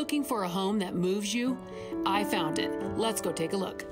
looking for a home that moves you? I found it. Let's go take a look.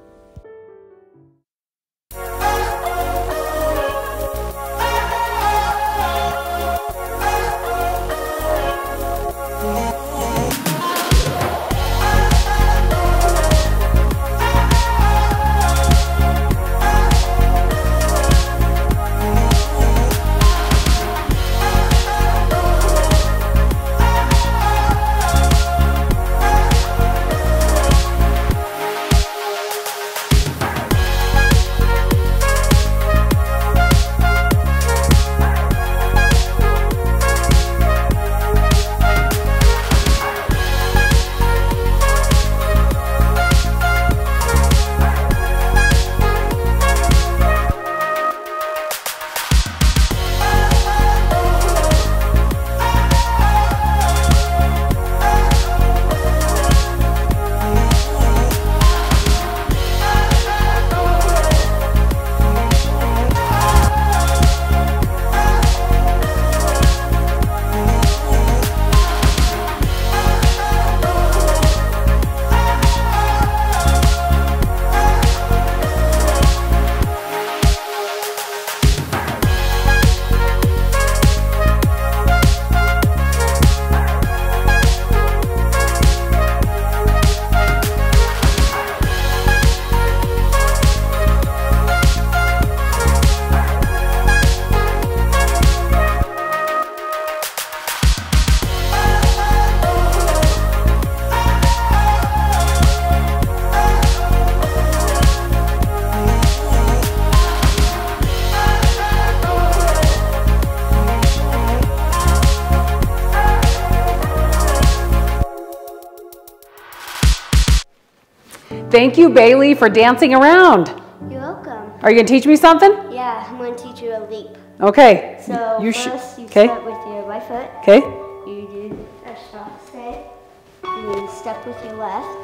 Thank you, Bailey, for dancing around. You're welcome. Are you going to teach me something? Yeah, I'm going to teach you a leap. Okay. So you first you start with your right foot. Okay. You do a shot step. And you step with your left.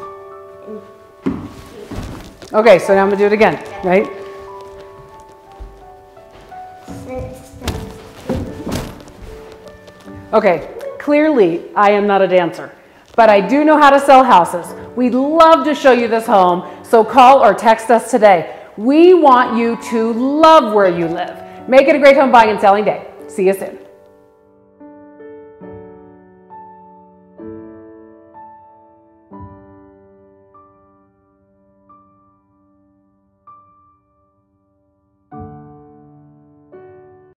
And Okay, so now I'm going to do it again, right? Okay, clearly I am not a dancer, but I do know how to sell houses. We'd love to show you this home, so call or text us today. We want you to love where you live. Make it a great home buying and selling day. See you soon.